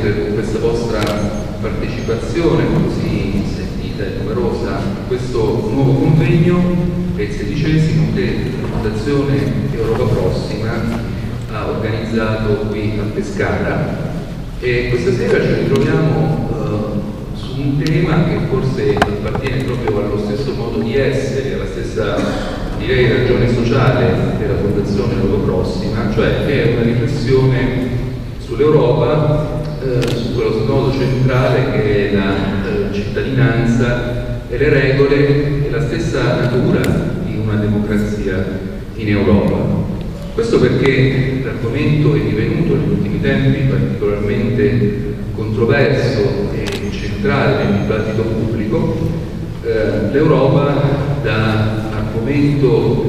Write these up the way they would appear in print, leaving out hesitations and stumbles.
per questa vostra partecipazione così sentita e numerosa a questo nuovo convegno, che è il 16° che la Fondazione Europa Prossima ha organizzato qui a Pescara. E questa sera ci ritroviamo su un tema che forse appartiene proprio allo stesso modo di essere, alla stessa, direi, ragione sociale della Fondazione Europa Prossima, cioè è una riflessione sull'Europa, su quello snodo centrale che è la cittadinanza e le regole e la stessa natura di una democrazia in Europa. Questo perché l'argomento è divenuto negli ultimi tempi particolarmente controverso e centrale nel dibattito pubblico. L'Europa da argomento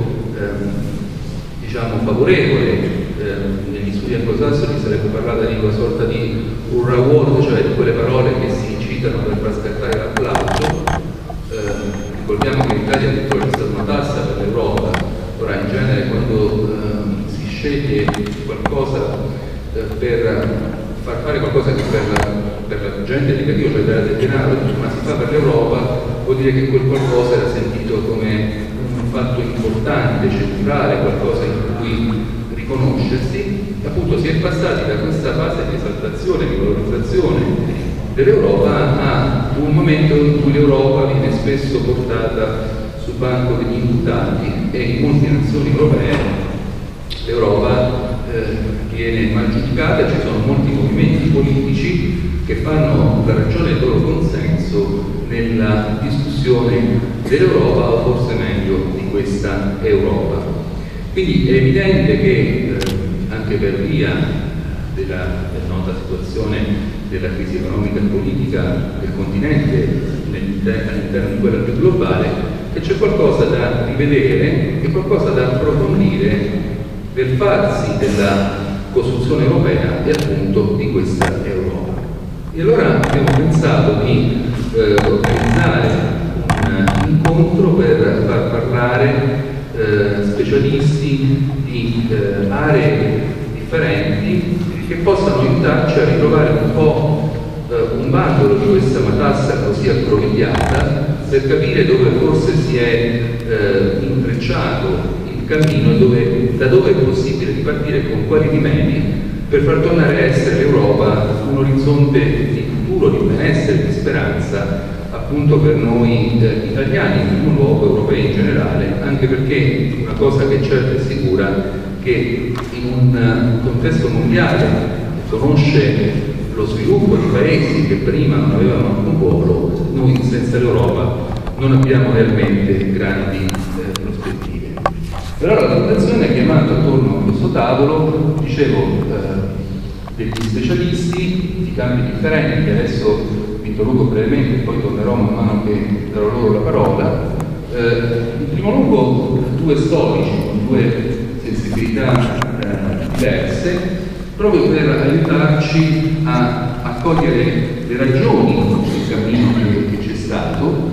diciamo favorevole, negli studi anglosassoni sarebbe parlata di una sorta di hurrah word, cioè di quelle parole che si citano per far scattare l'applauso. Ricordiamo che in Italia addirittura c'è stata una tassa per l'Europa. Ora in genere quando si sceglie qualcosa per far fare qualcosa che per la gente è negativo, cioè dare del denaro, ma si fa per l'Europa, vuol dire che quel qualcosa era sentito come un fatto importante, centrale, qualcosa in cui riconoscersi. Appunto si è passati da questa fase di esaltazione, di valorizzazione dell'Europa a un momento in cui l'Europa viene spesso portata sul banco degli imputati e in molte nazioni europee l'Europa viene mal giudicata. Ci sono molti movimenti politici che fanno la ragione del loro consenso nella discussione dell'Europa, o forse meglio di questa Europa. Quindi è evidente che anche per via della nota situazione della crisi economica e politica del continente all'interno di quella più globale, che c'è qualcosa da rivedere e qualcosa da approfondire per farsi della costruzione europea e appunto di questa Europa. E allora abbiamo pensato di organizzare un incontro per far parlare specialisti di aree differenti che possano aiutarci a ritrovare un po' un bandolo di questa matassa così aggrovigliata, per capire dove forse si è intrecciato il cammino e da dove è possibile ripartire, con quali rimedi, per far tornare a essere l'Europa un orizzonte di futuro, di benessere, di speranza, appunto per noi italiani, in primo luogo europei in generale, anche perché una cosa che è certa e sicura, che in un contesto mondiale che conosce lo sviluppo di paesi che prima non avevano alcun ruolo, noi senza l'Europa non abbiamo realmente grandi prospettive. Allora la Fondazione ha chiamato attorno a questo tavolo, dicevo, degli specialisti di campi differenti, che adesso vi introduco brevemente e poi tornerò man mano che darò loro la parola. In primo luogo due storici con due sensibilità diverse, proprio per aiutarci a cogliere le ragioni del cammino che c'è stato.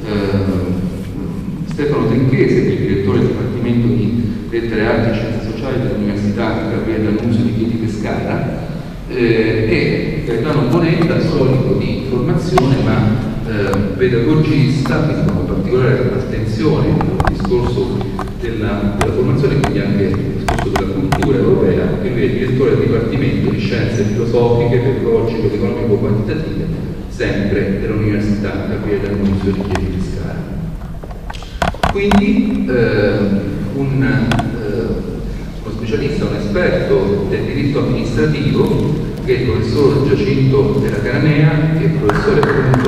Stefano Trinchese, che è il direttore del Dipartimento di Lettere, Arti e Scienze Sociali dell'Università Gabriele D'Annunzio di Chieti Pescara, e Gaetano Bonetta, storico di formazione ma pedagogista, quindi con particolare attenzione al discorso della formazione, quindi anche al discorso della cultura europea, che lui è direttore del Dipartimento di Scienze Filosofiche, Pedagogiche ed Economico-Quantitative, sempre dell'Università Gabriele D'Annunzio di Chieti Pescara. Quindi uno specialista, un esperto del diritto amministrativo, che è il professor Giacinto Della Cananea, che è professore appunto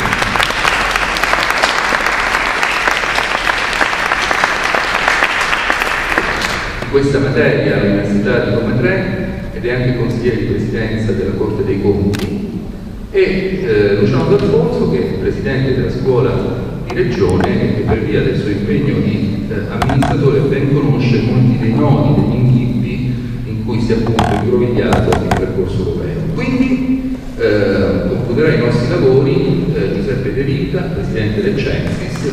di questa materia all'Università di Roma 3 ed è anche consigliere di presidenza della Corte dei Conti, e Luciano D'Alfonso, che è presidente della scuola di Regione e che per via del suo impegno di amministratore ben conosce molti dei nodi, degli inghippi in cui si è appunto ingrovigliato il percorso europeo. Quindi concluderà i nostri lavori Giuseppe De Vita, presidente del Censis,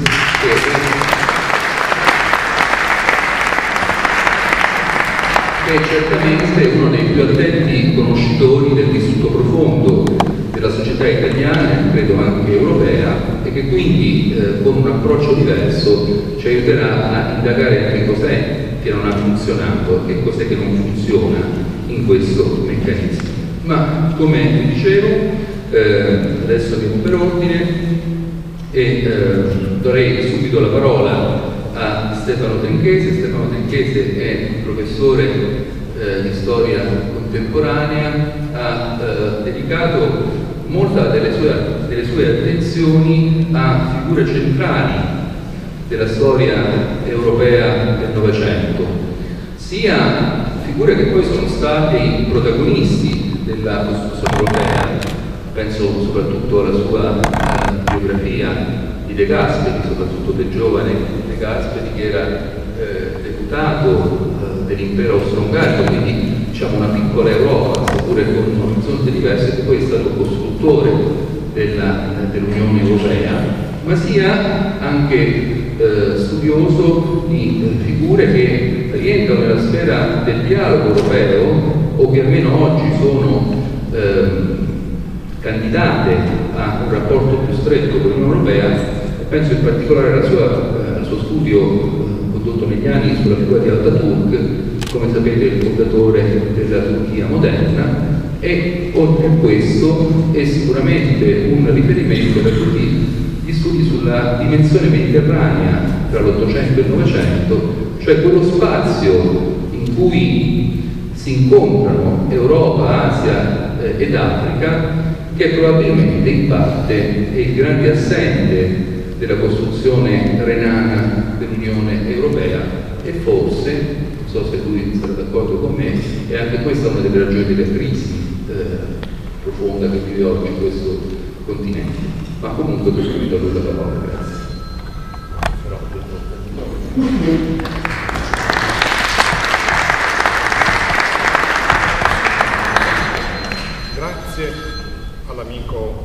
che è certamente uno dei più attenti conoscitori del vissuto profondo approccio diverso ci aiuterà a indagare anche cos'è che non ha funzionato e cos'è che non funziona in questo meccanismo. Ma come vi dicevo, adesso andiamo per ordine e darei subito la parola a Stefano Tenchese. Stefano Tenchese è un professore di storia contemporanea, ha dedicato molta delle sue attenzioni a figure centrali della storia europea del Novecento, sia figure che poi sono stati i protagonisti della Costituzione europea. Penso soprattutto alla sua biografia di De Gasperi, soprattutto del giovane De Gasperi, che era deputato dell'impero austro-ungarico, quindi diciamo una piccola Europa, seppure con un orizzonte diverso, che poi è stato costruttore dell'Unione Europea, ma sia anche studioso di figure che rientrano nella sfera del dialogo europeo o che almeno oggi sono candidate a un rapporto più stretto con l'Unione Europea. Penso in particolare al suo studio condotto negli anni sulla figura di Atatürk, come sapete il fondatore della Turchia moderna, e oltre a questo è sicuramente un riferimento per tutti gli studi sulla dimensione mediterranea tra l'Ottocento e il Novecento, cioè quello spazio in cui si incontrano Europa, Asia ed Africa, che probabilmente in parte è il grande assente della costruzione renana dell'Unione Europea e forse, non so se lui sarà d'accordo con me, è anche questa una delle ragioni della crisi profonda che vive oggi questo continente. Ma comunque per subito a lui la parola, grazie. Grazie all'amico.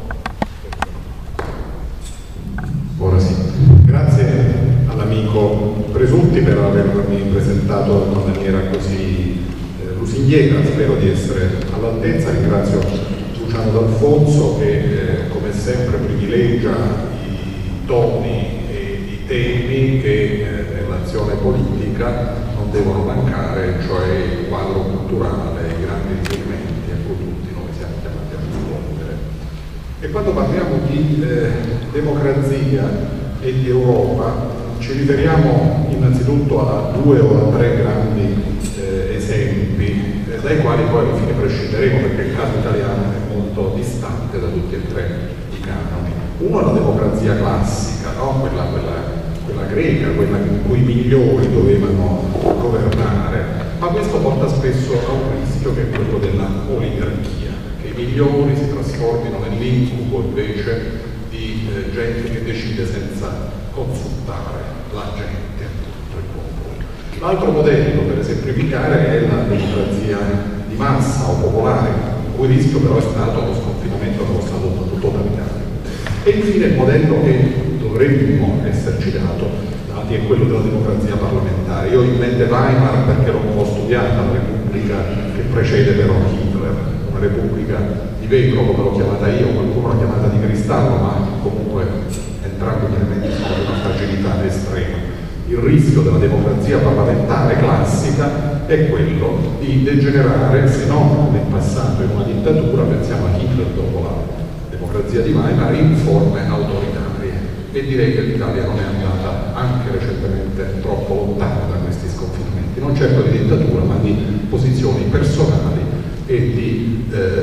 Buonasera. Grazie all'amico Presunti per avermi presentato in una maniera così lusinghiera. Spero di essere all'altezza. Ringrazio Luciano D'Alfonso che come sempre privilegia i toni e i temi che nell'azione politica non devono mancare, cioè il quadro culturale, i grandi riferimenti a cui tutti noi siamo chiamati a rispondere. E quando parliamo di democrazia e di Europa ci riferiamo innanzitutto a due o a tre grandi esempi dai quali poi alla fine prescinderemo, perché il caso italiano è molto distante da tutti e tre i canoni. Uno è la democrazia classica, no? quella greca, quella in cui i migliori dovevano governare, ma questo porta spesso a un rischio che è quello della oligarchia, che i migliori si trasformino nell'incubo invece di gente che decide senza consultare la gente, il popolo. L'altro modello, per esemplificare, è la democrazia di massa o popolare, il cui rischio però è stato lo sconfinamento dello Stato totalitario. E infine il modello che dovremmo esserci dati è quello della democrazia parlamentare. Io ho in mente Weimar perché l'ho studiata, la repubblica che precede però Hitler, una repubblica di vetro come l'ho chiamata io, qualcuno l'ha chiamata di cristallo, ma comunque entrambi gli elementi sono di una fragilità estrema. Il rischio della democrazia parlamentare classica è quello di degenerare, se non nel passato in una dittatura, pensiamo a Hitler dopo la democrazia di Weimar, in forme autoritarie. E direi che l'Italia non è andata anche recentemente troppo lontano da questi sconfinamenti, non certo di dittatura, ma di posizioni personali e di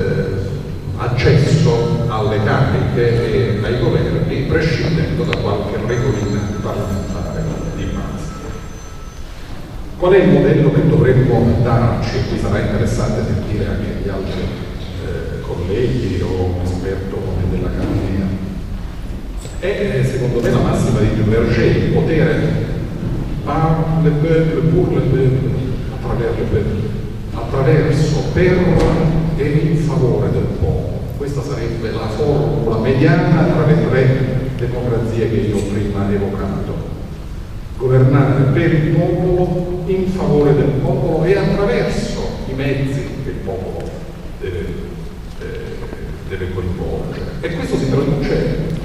accesso alle cariche e ai governi, prescindendo da qualche regolina parlamentare di base. Qual è il modello che dovremmo darci? Qui sarà interessante sentire anche gli altri colleghi o un esperto come della Carnea. È secondo me la massima di Duverger: il potere par le peuple, pour le peuple, attraverso le peuple, attraverso, per e in favore del popolo. Questa sarebbe la formula mediana tra le tre democrazie che io prima ho evocato. Governare per il popolo, in favore del popolo e attraverso i mezzi che il popolo deve coinvolgere. E questo si traduce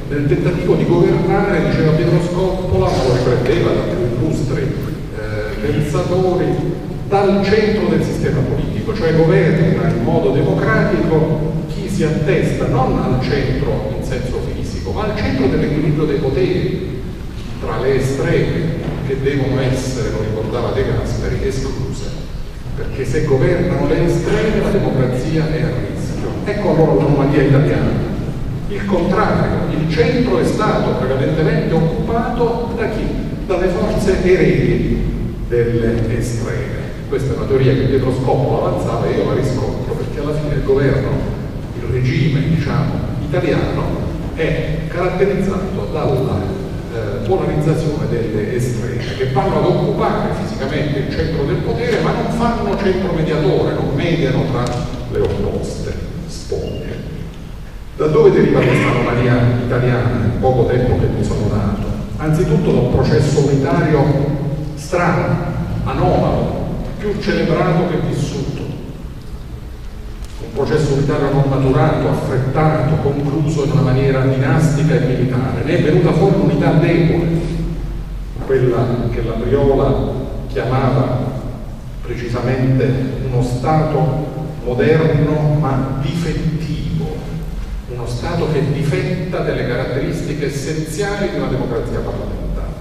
nel tentativo di governare, diceva Pietro Scoppola, ma lo riprendeva da più illustri pensatori, dal centro del sistema politico, cioè governa in modo democratico chi si attesta non al centro in senso fisico, ma al centro dell'equilibrio dei poteri tra le estreme, che devono essere, lo ricordava De Gasperi, escluse, perché se governano le estreme la democrazia è a rischio. Ecco allora l'anomalia italiana. Il contrario, il centro è stato prevalentemente occupato da chi? Dalle forze eredi delle estreme. Questa è una teoria che Pietro Scoppola avanzava e io la riscontro, perché alla fine il governo, il regime, diciamo, italiano è caratterizzato dalla polarizzazione delle estreme, che vanno ad occupare fisicamente il centro del potere, ma non fanno centro mediatore, non mediano tra le opposte sponde. Da dove deriva questa anomalia italiana nel poco tempo che mi sono dato? Anzitutto da un processo unitario strano, anomalo, più celebrato che vissuto. Un processo unitario non maturato, affrettato, concluso in una maniera dinastica e militare. Ne è venuta fuori un'unità debole, quella che la Briola chiamava precisamente uno Stato moderno ma difettivo, uno Stato che difetta delle caratteristiche essenziali di una democrazia parlamentare.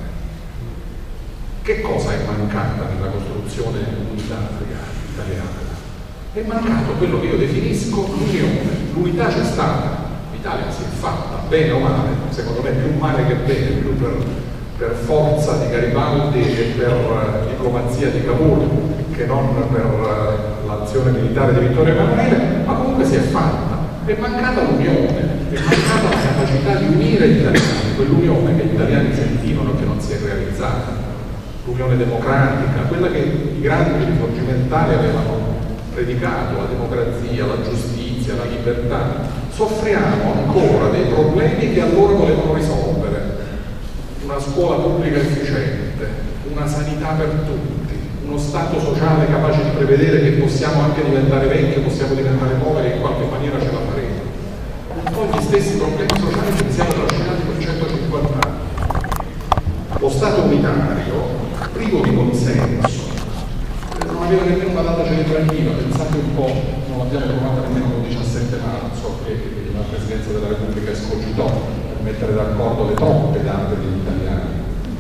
Che cosa è mancata nella costruzione unitaria italiana? È mancato quello che io definisco l'unione. L'unità c'è stata, l'Italia si è fatta, bene o male, secondo me più male che bene, più per forza di Garibaldi e per diplomazia di Cavour che non per l'azione militare di Vittorio Emanuele, ma comunque si è fatta. È mancata l'unione, è mancata la capacità di unire gli italiani, quell'unione che gli italiani sentivano e che non si è realizzata, l'unione democratica, quella che i grandi risorgimentali avevano predicato, la democrazia, la giustizia, la libertà. Soffriamo ancora dei problemi che allora volevano risolvere: una scuola pubblica efficiente, una sanità per tutti, uno Stato sociale capace di prevedere che possiamo anche diventare vecchi, possiamo diventare poveri e in qualche maniera ce la faremo. Poi gli stessi problemi sociali che siamo trascinati per 150 anni. Lo Stato unitario, privo di consenso, non aveva nemmeno una data celebrativa, pensate un po', non l'abbiamo trovata nemmeno il 17 marzo, che la Presidenza della Repubblica escogitò per mettere d'accordo le troppe date degli italiani,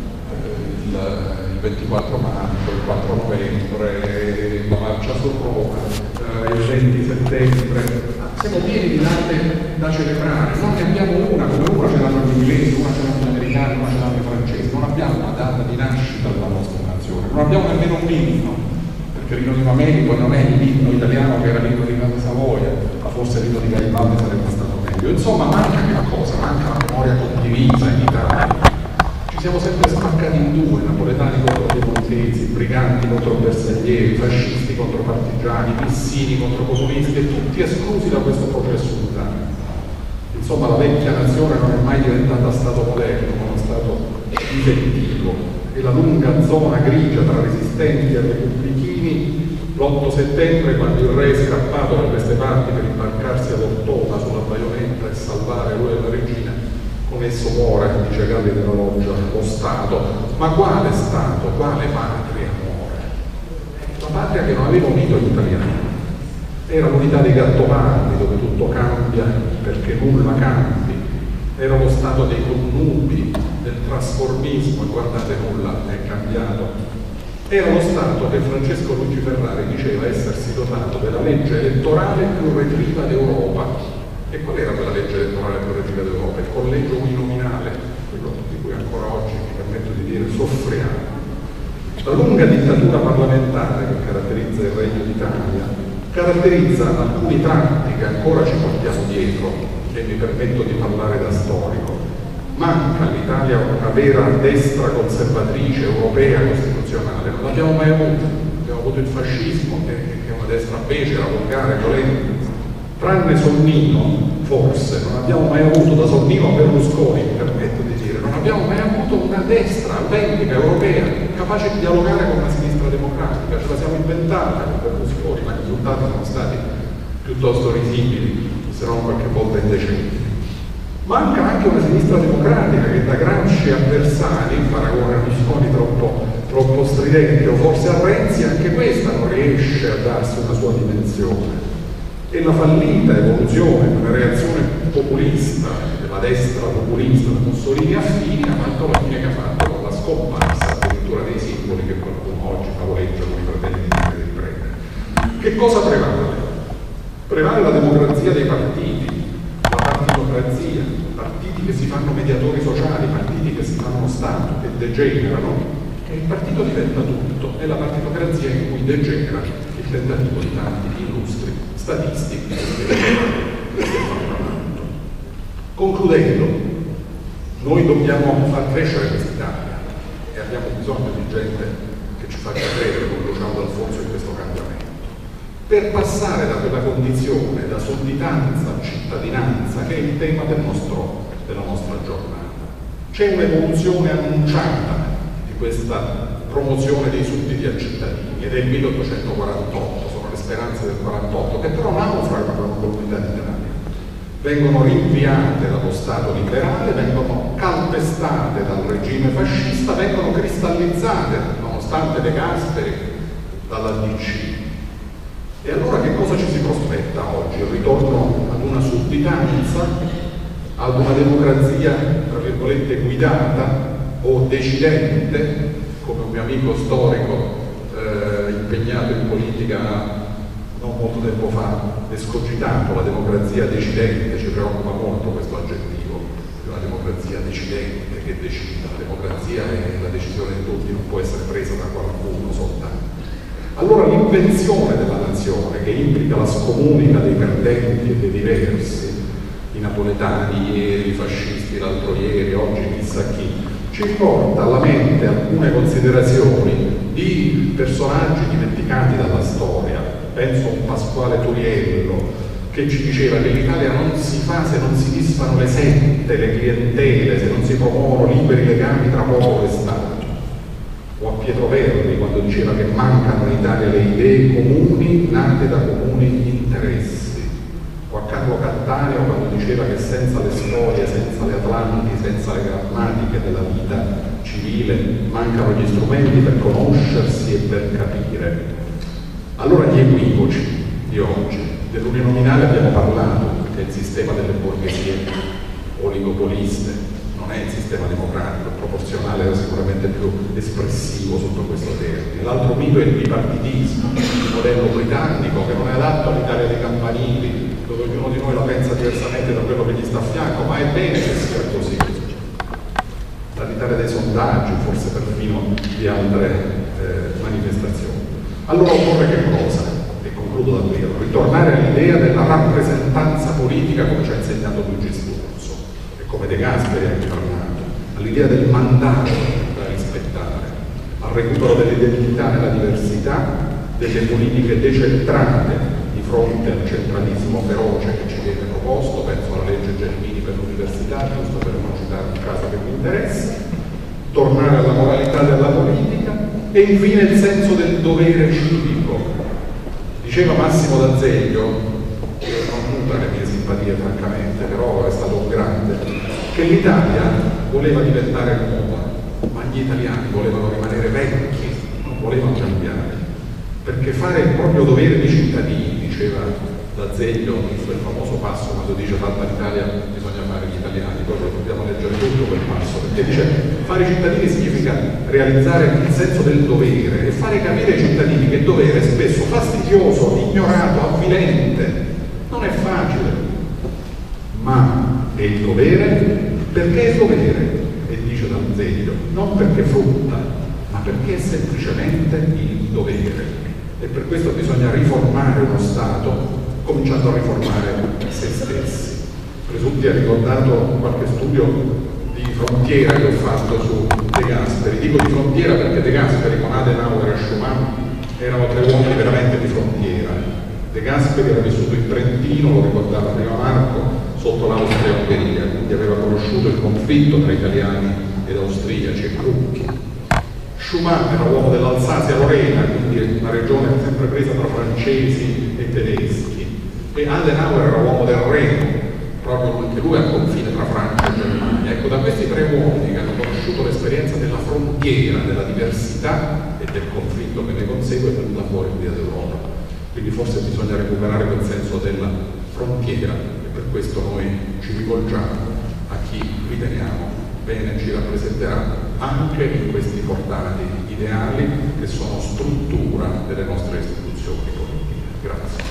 il 24 marzo, il 4 novembre, la marcia su Roma, il 20 settembre. Siamo pieni di date da celebrare, non ne abbiamo una, come una ce l'hanno gli inglesi, una ce l'hanno gli americani, una ce l'hanno i francesi, non abbiamo una data di nascita della nostra nazione, non abbiamo nemmeno un inno, perché l'inno di Mameli poi non è l'inno italiano che era l'inno di Casa Savoia, ma forse l'inno di Garibaldi sarebbe stato meglio. Insomma, manca che cosa? Manca la memoria condivisa in Italia. Ci siamo sempre spaccati in due, napoletani contro piemontesi, briganti contro bersaglieri, fascisti contro partigiani, pissini contro comunisti, e tutti esclusi da questo processo unitario. Insomma, la vecchia nazione non è mai diventata Stato moderno, ma uno Stato difettivo, e la lunga zona grigia tra resistenti e repubblichini, l'8 settembre, quando il re è scappato da queste parti per imbarcarsi ad Ortona sulla baionetta e salvare lui e la regina, con esso muore, dice Galli della Loggia, lo Stato. Ma quale Stato? Quale patria muore? La patria che non aveva unito gli italiani. Era l'unità dei Gattopardi, dove tutto cambia perché nulla cambi. Era lo Stato dei connubi, del trasformismo, e guardate, nulla è cambiato. Era lo Stato che Francesco Luigi Ferrari diceva essersi dotato della legge elettorale più retriva d'Europa. E qual era quella legge elettorale più retriva d'Europa? Il collegio uninominale, quello di cui ancora oggi mi permetto di dire soffriamo. La lunga dittatura parlamentare che caratterizza il Regno d'Italia caratterizza alcuni tratti che ancora ci portiamo dietro, e mi permetto di parlare da storico. Manca all'Italia una vera destra conservatrice europea costituzionale, non l'abbiamo mai avuta. Abbiamo avuto il fascismo, che è una destra becera, volgare, violenta. Tranne Sonnino, forse, non abbiamo mai avuto, da Sonnino a Berlusconi, mi permetto di dire, non abbiamo mai avuto una destra autentica, europea, capace di dialogare con una sinistra democratica. Ce la siamo inventata con Berlusconi, ma i risultati sono stati piuttosto risibili, se non qualche volta indecenti. Manca anche una sinistra democratica che da Gramsci a Bersani, in paragone a Missoni troppo stridente, o forse a Renzi, anche questa non riesce a darsi una sua dimensione. E la fallita evoluzione di una reazione populista, della destra populista, da Mussolini a Fini, ha fatto la fine che ha fatto con la scomparsa addirittura dei simboli che qualcuno oggi favoleggiano i fratelli di Preda. Che cosa prevale? Prevale la democrazia dei partiti, la partitocrazia, partiti che si fanno mediatori sociali, partiti che si fanno Stato, che degenerano, e il partito diventa tutto, è la partitocrazia in cui degenera il tentativo di tanti illustri statisti che stiamo parlando. Concludendo, noi dobbiamo far crescere quest'Italia e abbiamo bisogno di gente che ci faccia credere, come Luciano D'Alfonso, in questo cambiamento. Per passare da quella condizione, da sudditanza a cittadinanza, che è il tema della nostra giornata. C'è un'evoluzione annunciata di questa promozione dei sudditi a cittadini, ed è il 1848, sono le speranze del 48, che però naufragano con l'unità d'Italia. Vengono rinviate dallo Stato liberale, vengono calpestate dal regime fascista, vengono cristallizzate, nonostante De Gasperi, dalla DC. E allora che cosa ci si prospetta oggi? Il ritorno ad una sudditanza, ad una democrazia, tra virgolette, guidata o decidente, come un mio amico storico impegnato in politica non molto tempo fa escogitato, la democrazia decidente. Ci preoccupa molto questo aggettivo, una democrazia decidente che decida. La democrazia è la decisione di tutti, non può essere presa da qualcuno soltanto. Allora l'invenzione della nazione, che implica la scomunica dei perdenti e dei diversi, i napoletani ieri, i fascisti l'altro ieri, oggi chissà chi, ci porta alla mente alcune considerazioni di personaggi dimenticati dalla storia. Penso a un Pasquale Turiello che ci diceva che l'Italia non si fa se non si disfano le sette, le clientele, se non si promuovono liberi legami tra popolo e Stato. O a Pietro Verdi quando diceva che mancano in Italia le idee comuni nate da comuni interessi. O a Carlo Cattaneo quando diceva che senza le storie, senza le Atlanti, senza le grammatiche della vita civile mancano gli strumenti per conoscersi e per capire. Allora gli equivoci di oggi, dell'uninominale abbiamo parlato, che è il sistema delle borghesie oligopoliste, non è il sistema democratico, il proporzionale era sicuramente più espressivo sotto questo termine. L'altro mito è il bipartitismo, il modello britannico che non è adatto all'Italia dei campanili, dove ognuno di noi la pensa diversamente da quello che gli sta a fianco, ma è bene che sia così. Dall'Italia dei sondaggi, forse perfino di altre manifestazioni. Allora occorre che cosa? E concludo davvero, ritornare all'idea della rappresentanza politica come ci ha insegnato Luigi Sturzo e come De Gasperi ha incarnato, all'idea del mandato da rispettare, al recupero dell'identità nella diversità, delle politiche decentrate di fronte al centralismo feroce che ci viene proposto. Penso alla legge Gelmini per l'università, giusto per non citare un caso che mi interessa, tornare alla moralità della politica e infine il senso del dovere civico. Diceva Massimo D'Azeglio, non nulla le mie simpatie francamente, però è stato un grande, che l'Italia voleva diventare nuova, ma gli italiani volevano rimanere vecchi, non volevano cambiare, perché fare il proprio dovere di cittadini, diceva D'Azeglio in quel famoso passo quando dice fatta l'Italia bisogna fare gli italiani, poi dobbiamo leggere tutto quel passo, perché dice fare i cittadini significa realizzare il senso del dovere e fare capire ai cittadini che il dovere è spesso fastidioso, ignorato, avvilente, non è facile, ma è il dovere perché è dovere, e dice D'Azeglio, non perché frutta, ma perché è semplicemente il dovere. E per questo bisogna riformare uno Stato cominciando a riformare se stessi. Presunti ha ricordato qualche studio di frontiera che ho fatto su De Gasperi. Dico di frontiera perché De Gasperi con Adenauer e Schumann erano tre uomini veramente di frontiera. De Gasperi era vissuto in Trentino, lo ricordava prima Marco, sotto l'Austria-Ungheria, quindi aveva conosciuto il conflitto tra italiani ed austriaci e crocchi. Schumann era uomo dell'Alsasia-Lorena, quindi una regione sempre presa tra francesi e tedeschi. E Adenauer era uomo del Reno, proprio anche lui al confine tra Francia frontiera della diversità e del conflitto che ne consegue, è venuta fuori l'idea d'Europa. Quindi forse bisogna recuperare quel senso della frontiera e per questo noi ci rivolgiamo a chi riteniamo bene ci rappresenterà anche in questi importanti ideali che sono struttura delle nostre istituzioni politiche. Grazie.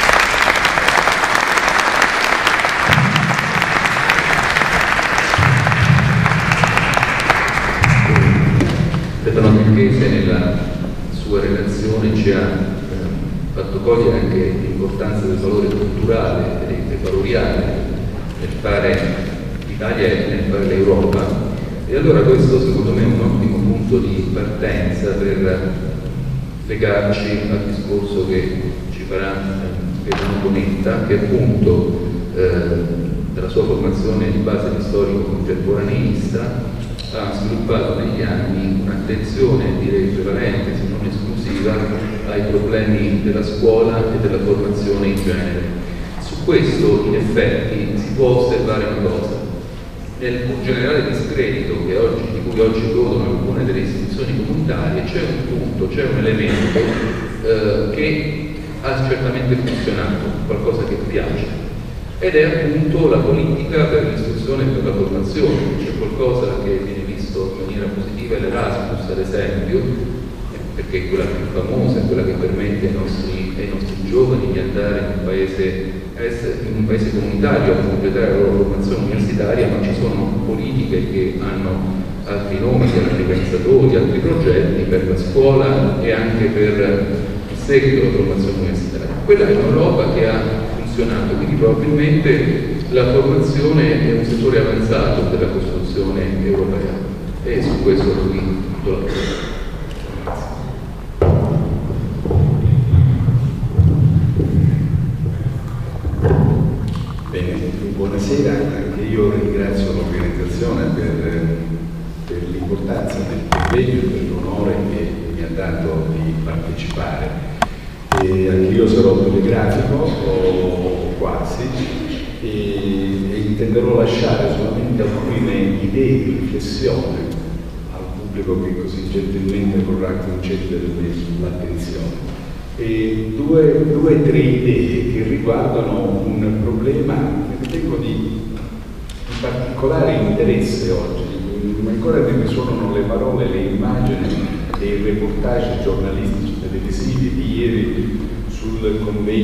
Stefano Borghese nella sua relazione ci ha fatto cogliere anche l'importanza del valore culturale e valoriale nel fare l'Italia e nel fare l'Europa, e allora questo secondo me è un ottimo punto di partenza per legarci al discorso che ci farà Gaetano Bonetta, che appunto dalla sua formazione di base di storico contemporaneista ha sviluppato negli anni un'attenzione, direi prevalente, se non esclusiva, ai problemi della scuola e della formazione in genere. Su questo, in effetti, si può osservare una cosa. Nel generale discredito di cui oggi godono alcune delle istituzioni comunitarie, c'è un punto, c'è un elemento che ha certamente funzionato, qualcosa che piace, ed è appunto la politica per l'istruzione e per la formazione. C'è qualcosa che viene visto in maniera positiva, è l'Erasmus ad esempio, perché è quella più famosa, è quella che permette ai nostri giovani di andare in un paese comunitario a completare la loro formazione universitaria, ma ci sono politiche che hanno altri nomi, altri pensatori, altri progetti per la scuola e anche per il seguito della formazione universitaria. Quella è un'Europa che ha funzionato, quindi probabilmente la formazione è un settore avanzato della costruzione europea e su questo lui tutto lavoro. Bene, buonasera, anche io ringrazio l'organizzazione per l'importanza del convegno e per l'onore che mi ha dato di partecipare. Anche io sarò telegrafico o quasi e intenderò lasciare solamente alcune idee di riflessione al pubblico che così gentilmente vorrà concedermi l'attenzione. Due o tre idee che riguardano un problema che ritengo di particolare interesse oggi. Ancora mi risuonano le parole, le immagini dei reportage giornalistici televisivi di ieri sul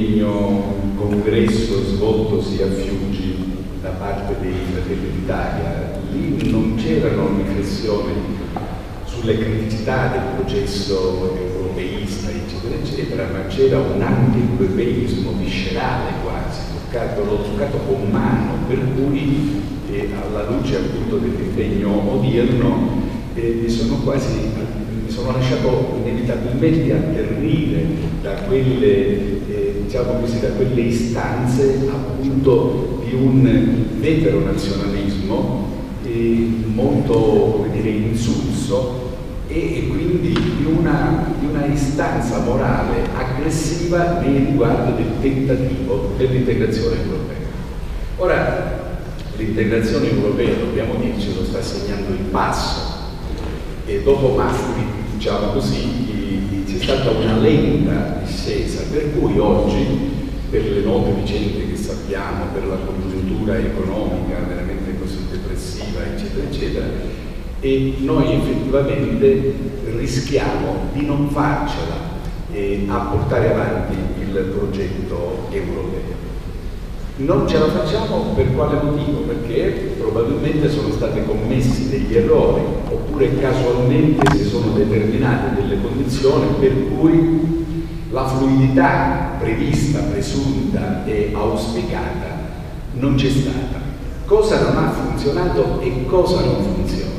congresso svoltosi a Fiuggi da parte dei Fratelli d'Italia. Lì non c'erano riflessioni sulle criticità del processo europeista, eccetera, eccetera, ma c'era un anti-europeismo viscerale quasi, l'ho toccato con mano, per cui alla luce appunto dell'impegno odierno mi sono lasciato inevitabilmente atterrire da quelle, diciamo così, da quelle istanze appunto di un vetero nazionalismo molto, come dire, insulso e quindi di una istanza morale aggressiva nei riguardi del tentativo dell'integrazione europea. Ora, l'integrazione europea, dobbiamo dircelo, sta segnando il passo e dopo Maastricht, diciamo così, c'è stata una lenta discesa, per cui oggi, per le note vicende che sappiamo, per la congiuntura economica veramente così depressiva, eccetera, eccetera, e noi effettivamente rischiamo di non farcela a portare avanti il progetto europeo. Non ce la facciamo per quale motivo? Perché probabilmente sono stati commessi degli errori oppure casualmente si sono determinate delle condizioni per cui la fluidità prevista, presunta e auspicata non c'è stata. Cosa non ha funzionato e cosa non funziona?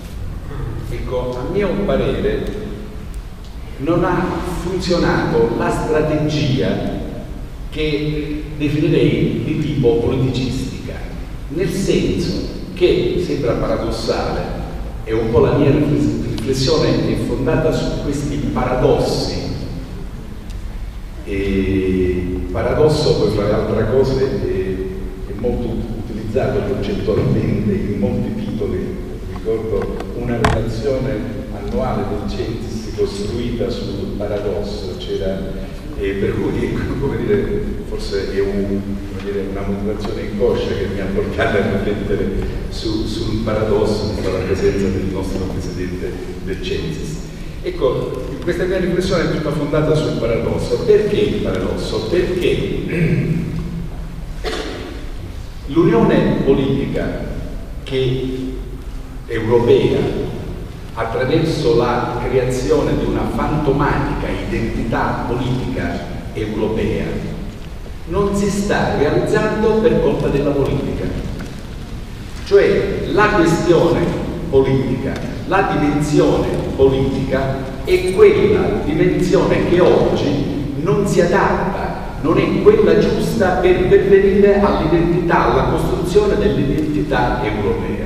Ecco, a mio parere non ha funzionato la strategia che definirei di tipo politicistica, nel senso che, sembra paradossale, e un po' la mia riflessione è fondata su questi paradossi. Paradosso, poi fra le altre cose, è molto utilizzato concettualmente in molti titoli. Ricordo una relazione a manuale del Censis costruita sul paradosso, per cui, come dire, forse è una motivazione inconscia che mi ha portato a riflettere sul paradosso della presenza del nostro presidente del Censis. Ecco, questa mia riflessione è tutta fondata sul paradosso. Perché il paradosso? Perché l'unione politica europea, attraverso la creazione di una fantomatica identità politica europea, non si sta realizzando per colpa della politica. Cioè la questione politica, la dimensione politica è quella dimensione che oggi non si adatta, non è quella giusta per pervenire all'identità, alla costruzione dell'identità europea.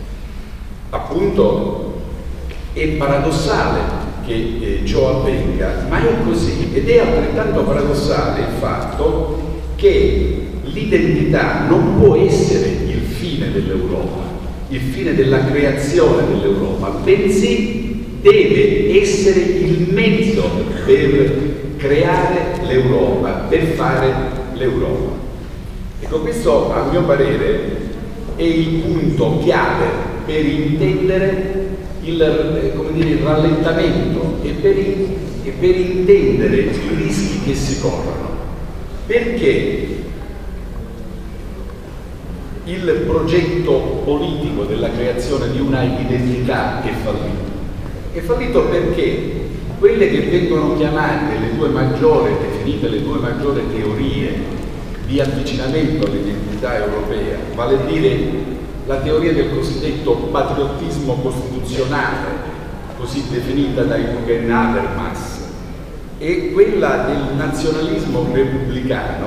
Appunto è paradossale che ciò avvenga, ma è così, ed è altrettanto paradossale il fatto che l'identità non può essere il fine dell'Europa, il fine della creazione dell'Europa, bensì deve essere il mezzo per creare l'Europa, per fare l'Europa. Ecco, questo a mio parere è il punto chiave per intendere il rallentamento e per intendere i rischi che si corrono. Perché il progetto politico della creazione di una identità è fallito? È fallito perché quelle che vengono chiamate definite le due maggiori teorie di avvicinamento all'identità europea, vale a dire la teoria del cosiddetto patriottismo costituzionale, così definita da Jürgen Habermas, e quella del nazionalismo repubblicano,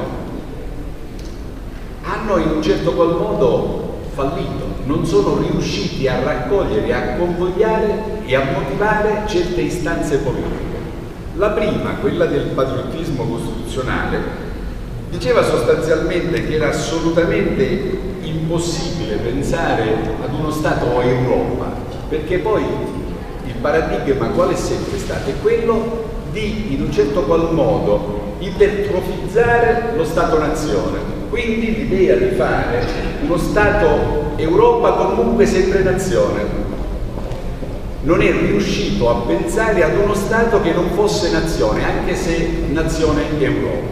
hanno in un certo qual modo fallito, non sono riusciti a raccogliere, a convogliare e a motivare certe istanze politiche. La prima, quella del patriottismo costituzionale, diceva sostanzialmente che era assolutamente impossibile pensare ad uno Stato Europa, perché poi il paradigma quale è sempre stato? È quello di, in un certo qual modo, ipertrofizzare lo Stato-nazione. Quindi l'idea di fare uno Stato Europa comunque sempre nazione. Non è riuscito a pensare ad uno Stato che non fosse nazione, anche se nazione Europa.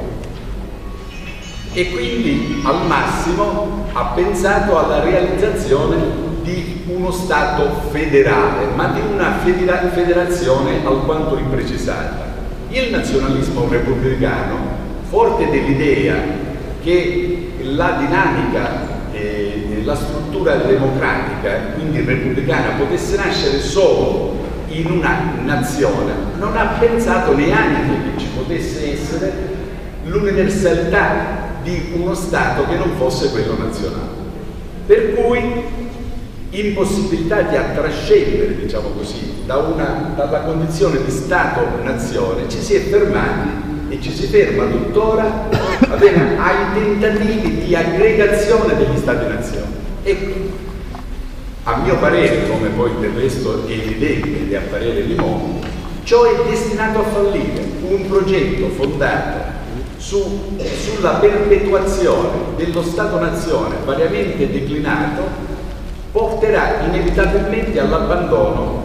E quindi al massimo ha pensato alla realizzazione di uno Stato federale, ma di una federazione alquanto imprecisata. Il nazionalismo repubblicano, forte dell'idea che la dinamica la struttura democratica, quindi repubblicana, potesse nascere solo in una nazione, non ha pensato neanche che ci potesse essere l'universalità di uno Stato che non fosse quello nazionale. Per cui, impossibilità di trascendere, diciamo così, dalla condizione di Stato-nazione, ci si è fermati e ci si ferma tuttora ai tentativi di aggregazione degli Stati-nazione. Ecco, a mio parere, come poi del resto è evidente ed è a parere di molti, ciò è destinato a fallire. Un progetto fondato sulla perpetuazione dello Stato-nazione variamente declinato porterà inevitabilmente all'abbandono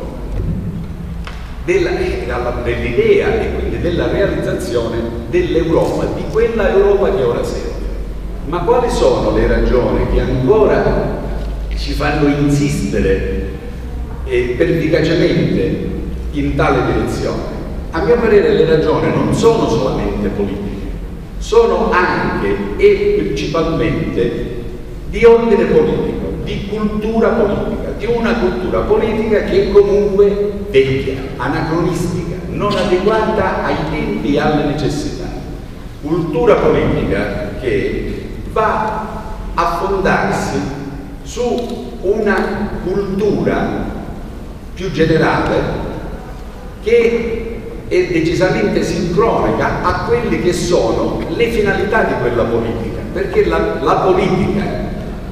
dell'idea e quindi della realizzazione dell'Europa, di quella Europa che ora serve. Ma quali sono le ragioni che ancora ci fanno insistere pervicacemente in tale direzione? A mio parere le ragioni non sono solamente politiche, sono anche e principalmente di ordine politico, di cultura politica, di una cultura politica che è comunque vecchia, anacronistica, non adeguata ai tempi e alle necessità. Cultura politica che va a fondarsi su una cultura più generale che è decisamente sincronica a quelle che sono le finalità di quella politica, perché la politica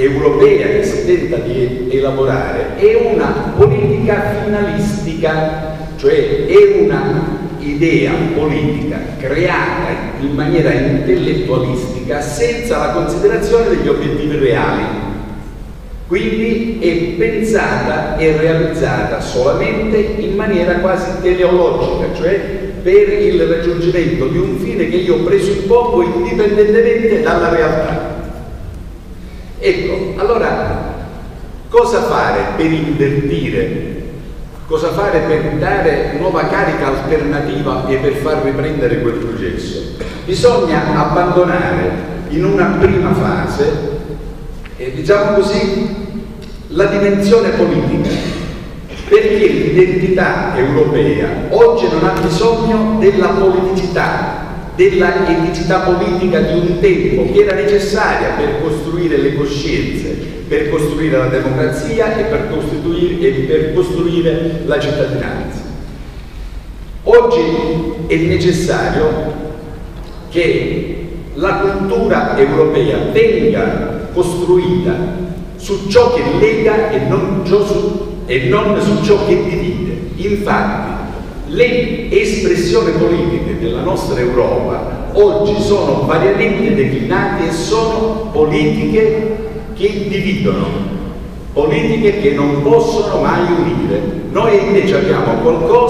europea che si tenta di elaborare è una politica finalistica, cioè è una idea politica creata in maniera intellettualistica senza la considerazione degli obiettivi reali. Quindi è pensata e realizzata solamente in maniera quasi teleologica, cioè per il raggiungimento di un fine che io presuppongo indipendentemente dalla realtà. Ecco, allora cosa fare per invertire? Cosa fare per dare nuova carica alternativa e per far riprendere quel processo? Bisogna abbandonare in una prima fase, diciamo così, la dimensione politica, perché l'identità europea oggi non ha bisogno della politicità, della eticità politica di un tempo che era necessaria per costruire le coscienze, per costruire la democrazia e per costruire la cittadinanza. Oggi è necessario che la cultura europea venga costruita su ciò che lega e non su ciò che divide. Infatti, le espressioni politiche della nostra Europa oggi sono variamente declinate e sono politiche che dividono, politiche che non possono mai unire. Noi invece abbiamo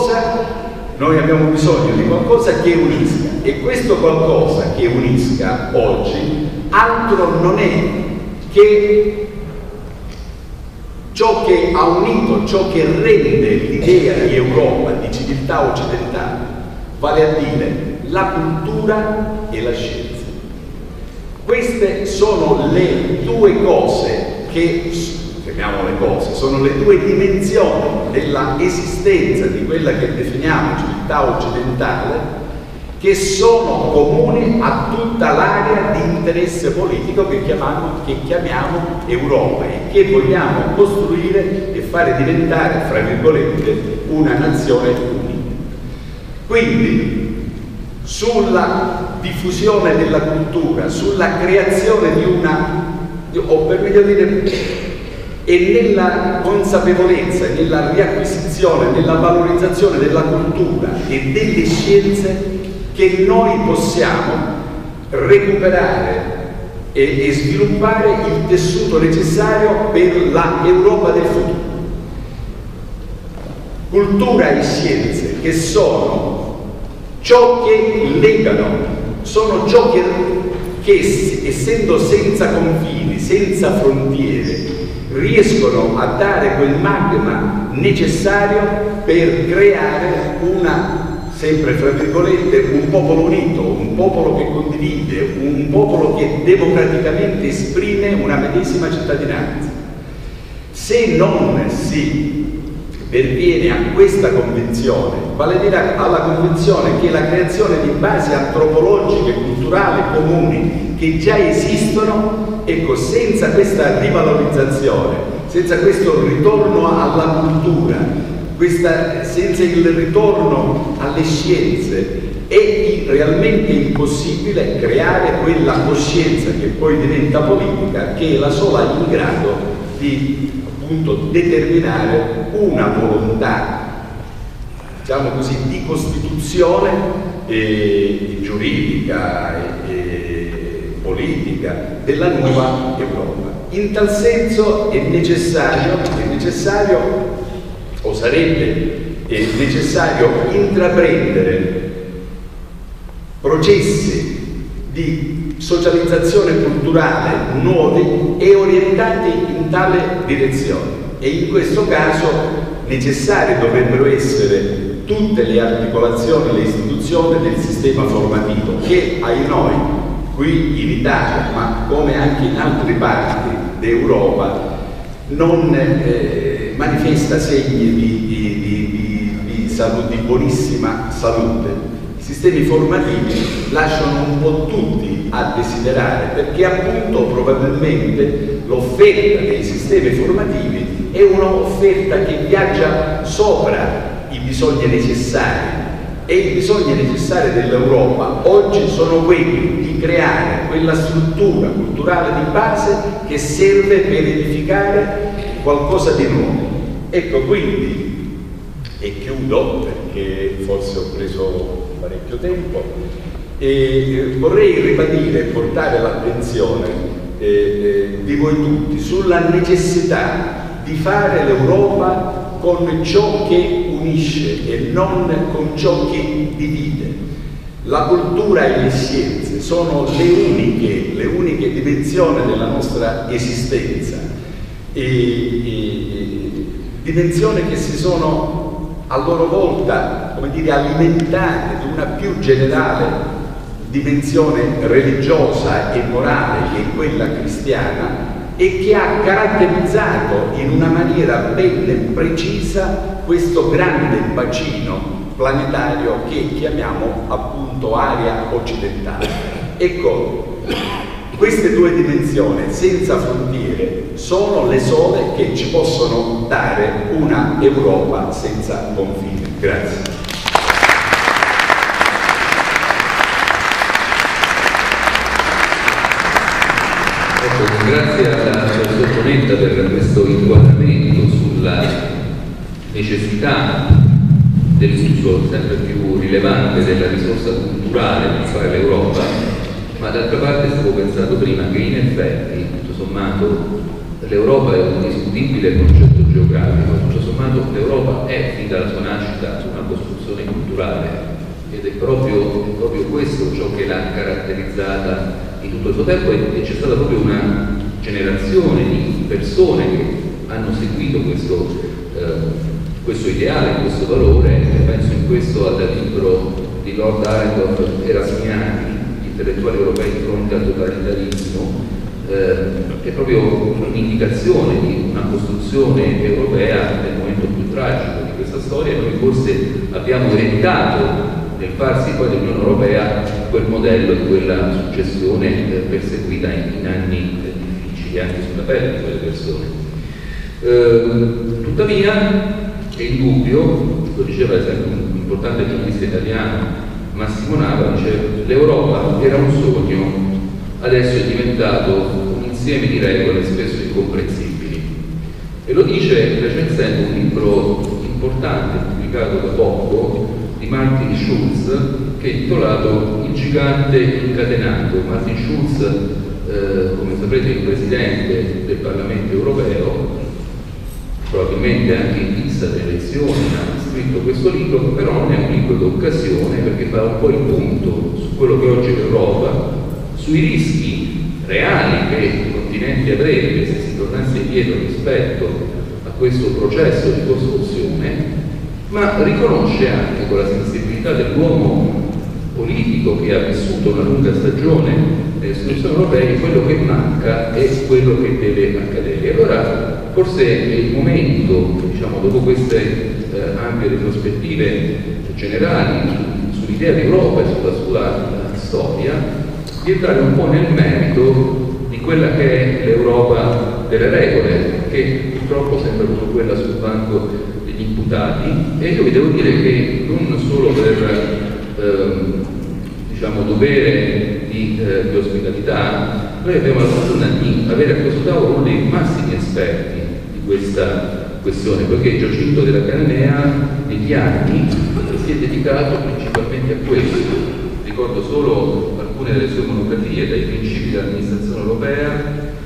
bisogno di qualcosa che unisca, e questo qualcosa che unisca oggi altro non è che ciò che ha unito, ciò che rende l'idea di Europa, di civiltà occidentale, vale a dire la cultura e la scienza. Queste sono le due cose chiamiamole cose, sono le due dimensioni della esistenza di quella che definiamo civiltà occidentale, che sono comuni a tutta l'area di interesse politico che chiamiamo Europa e che vogliamo costruire e fare diventare, fra virgolette, una nazione unica. Quindi, sulla diffusione della cultura, sulla creazione di o per meglio dire, e nella consapevolezza, nella riacquisizione, nella valorizzazione della cultura e delle scienze, che noi possiamo recuperare e sviluppare il tessuto necessario per l'Europa del futuro. Cultura e scienze che sono ciò che legano, sono ciò che essendo senza confini, senza frontiere, riescono a dare quel magma necessario per creare sempre fra virgolette, un popolo unito, un popolo che condivide, un popolo che democraticamente esprime una medesima cittadinanza. Se non si perviene a questa convinzione, vale a dire alla convinzione che la creazione di basi antropologiche e culturali comuni che già esistono, ecco, senza questa rivalorizzazione, senza questo ritorno alla cultura, senza il ritorno alle scienze, è realmente impossibile creare quella coscienza che poi diventa politica, che è la sola in grado di appunto determinare una volontà, diciamo così, di costituzione giuridica e politica della nuova Europa. In tal senso è necessario o sarebbe necessario intraprendere processi di socializzazione culturale nuovi e orientati in tale direzione, e in questo caso necessarie dovrebbero essere tutte le articolazioni, le istituzioni del sistema formativo che, ai noi, qui in Italia, ma come anche in altre parti d'Europa, non manifesta segni di buonissima salute. I sistemi formativi lasciano un po' tutti a desiderare, perché appunto probabilmente l'offerta dei sistemi formativi è un'offerta che viaggia sopra i bisogni necessari, e i bisogni necessari dell'Europa oggi sono quelli di creare quella struttura culturale di base che serve per edificare qualcosa di nuovo. Ecco, quindi, e chiudo perché forse ho preso parecchio tempo, vorrei ribadire e portare l'attenzione di voi tutti sulla necessità di fare l'Europa con ciò che unisce e non con ciò che divide. La cultura e le scienze sono le uniche dimensioni della nostra esistenza, dimensioni che si sono a loro volta, come dire, alimentate di una più generale dimensione religiosa e morale che è quella cristiana, e che ha caratterizzato in una maniera ben precisa questo grande bacino planetario che chiamiamo appunto area occidentale. Ecco, queste due dimensioni senza frontiere sono le sole che ci possono dare una Europa senza confini. Grazie. Grazie alla sottoponente per questo inquadramento sulla necessità dell'uso sempre più rilevante della risorsa culturale per fare l'Europa, ma d'altra parte stavo pensando prima che in effetti, tutto sommato, l'Europa è un discutibile concetto geografico, tutto sommato l'Europa è fin dalla sua nascita una costruzione culturale ed è proprio questo ciò che l'ha caratterizzata in tutto il suo tempo, e c'è stata proprio una generazione di persone che hanno seguito questo ideale, questo valore, e penso in questo al libro di Lord Arendorf, Erasmiani, gli intellettuali europei di fronte al totalitarismo, è proprio un'indicazione di una costruzione europea nel momento più tragico di questa storia. Noi forse abbiamo ereditato nel farsi poi dell'Unione Europea quel modello di quella successione perseguita in anni difficili anche sulla pelle di quelle persone. Tuttavia è indubbio, lo diceva ad esempio un importante giornalista italiano, Massimo Nava, dice: l'Europa era un sogno, adesso è diventato un insieme di regole spesso incomprensibili. E lo dice recensendo un libro importante pubblicato da poco di Martin Schulz, che è intitolato Il gigante incatenato. Martin Schulz, come saprete, è il presidente del Parlamento europeo, probabilmente anche in vista delle elezioni ha scritto questo libro, però non è un libro d'occasione, perché fa un po' il punto su quello che oggi è l'Europa, sui rischi reali che il continente avrebbe se si tornasse indietro rispetto a questo processo di costruzione, ma riconosce anche con la sensibilità dell'uomo politico che ha vissuto una lunga stagione nelle istituzioni europee quello che manca e quello che deve accadere. E allora forse è il momento, diciamo, dopo queste ampie prospettive generali sull'idea di Europa e sulla sua storia, di entrare un po' nel merito di quella che è l'Europa delle regole, che purtroppo sembra proprio quella sul banco degli imputati. E io vi devo dire che non solo per diciamo dovere di ospitalità, noi abbiamo la fortuna di avere a questo tavolo uno dei massimi esperti di questa questione, poiché Giacinto della Cananea negli anni si è dedicato principalmente a questo. Ricordo solo alcune delle sue monografie, dai principi dell'amministrazione europea,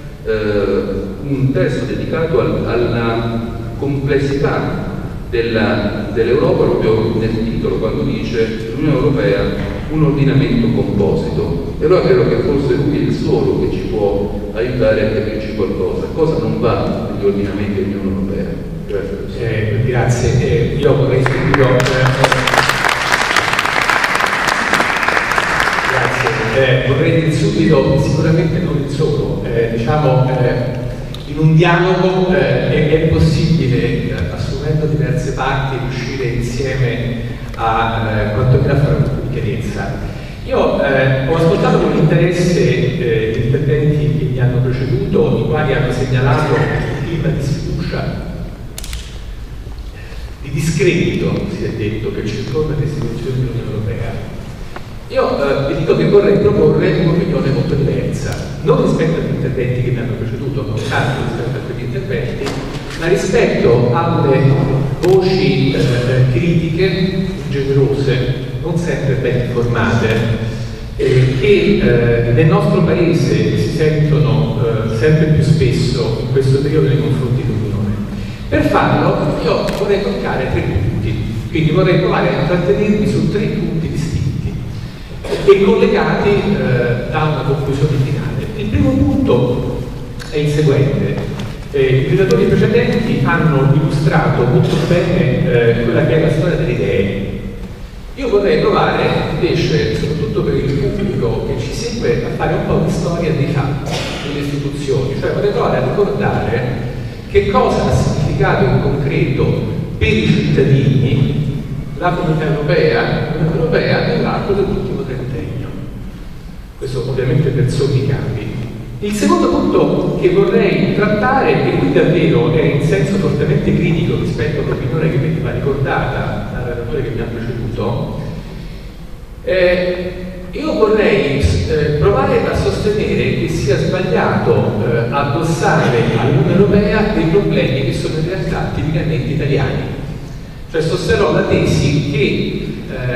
un testo dedicato alla complessità dell'Europa, proprio nel titolo, quando dice l'Unione Europea un ordinamento composito. E allora credo che forse lui è il solo che ci può aiutare a capirci qualcosa. Cosa non va negli ordinamenti dell'Unione Europea? Grazie. Grazie. Io vorrei vorrei dire subito, sicuramente non il solo, in un dialogo è possibile, assumendo diverse parti, riuscire insieme a quantomeno a fare un po' di chiarezza. Io ho ascoltato con interesse gli interventi che mi hanno preceduto, i quali hanno segnalato un clima di sfiducia, di discredito, si è detto, che circonda le istituzioni dell'Unione Europea. Io vi dico che vorrei proporre un'opinione molto diversa, non rispetto agli interventi che mi hanno preceduto, non tanto rispetto a quegli interventi, ma rispetto alle voci critiche, generose, non sempre ben informate, che nel nostro Paese si sentono sempre più spesso in questo periodo nei confronti dell'Unione. Per farlo io vorrei toccare 3 punti, quindi vorrei provare a intrattenermi su 3 punti distinti e collegati da una conclusione finale. Il primo punto è il seguente. I relatori precedenti hanno illustrato molto bene quella che è la storia delle idee. Io vorrei provare invece, soprattutto per il pubblico che ci segue, a fare un po' di storia dei fatti, delle istituzioni, cioè vorrei provare a ricordare che cosa ha significato in concreto per i cittadini la Comunità Europea, l'Unione Europea nell'arco dell'ultimo trentennio. Questo ovviamente per sommi capi. Il secondo punto che vorrei trattare, e qui davvero è in senso fortemente critico rispetto all'opinione che veniva ricordata dal relatore che mi ha preceduto, io vorrei provare a sostenere che sia sbagliato addossare all'Unione Europea dei problemi che sono in realtà tipicamente italiani. Cioè sosterrò la tesi che